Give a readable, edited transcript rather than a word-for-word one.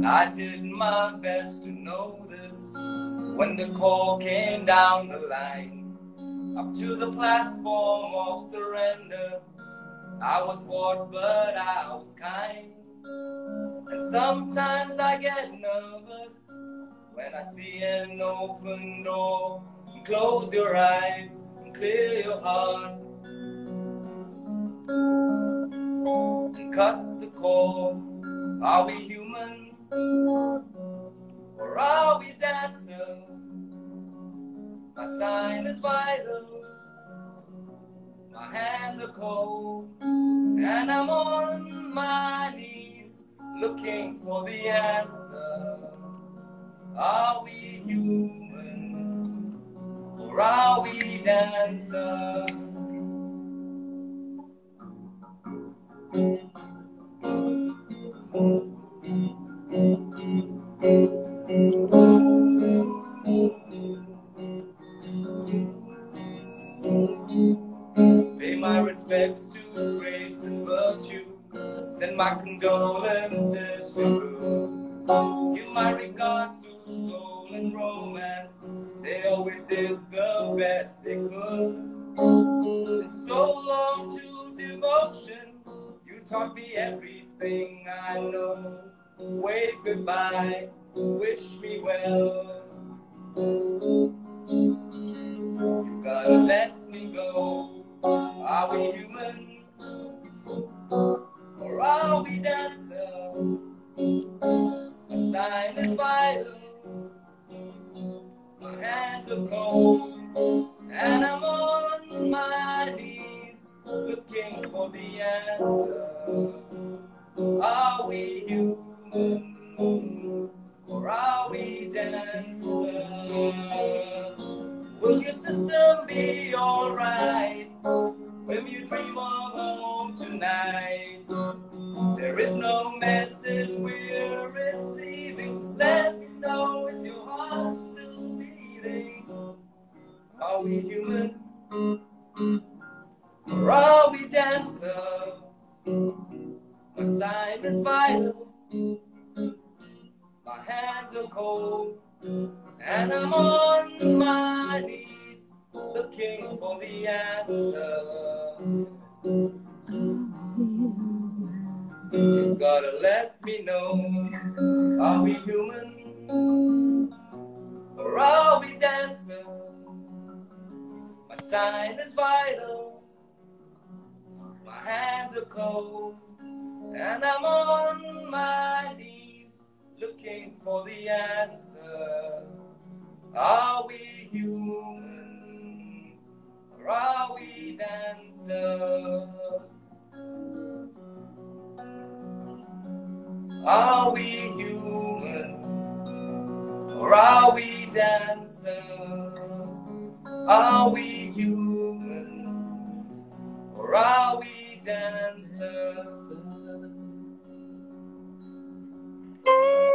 I did my best to notice when the call came down the line, up to the platform of surrender. I was bored, but I was kind. And sometimes I get nervous when I see an open door. And close your eyes and clear your heart and cut the cord. Are we human or are we dancer? My sign is vital, my hands are cold, and I'm on my knees looking for the answer. Are we human or are we dancer? Pay my respects to grace and virtue. Send my condolences to you. Give my regards to soul and romance. They always did the best they could. And so long to devotion. You taught me everything I know. Wave goodbye, wish me well. You gotta let me go. Are we human or are we dancer? A sign is vital, my hands are cold, and I'm on my knees looking for the answer. Are we human or are we dancer? Will your system be alright when you dream of home tonight? There is no message we're receiving. Let me know, is your heart still beating? Are we human or are we dancer? My sign is vital, my hands are cold, and I'm on my knees looking for the answer. You gotta let me know. Are we human or are we dancer? My sign is vital, my hands are cold, and I'm on my knees looking for the answer. Are we human or are we dancer? Are we human or are we dancer? Are we human or are we dancer?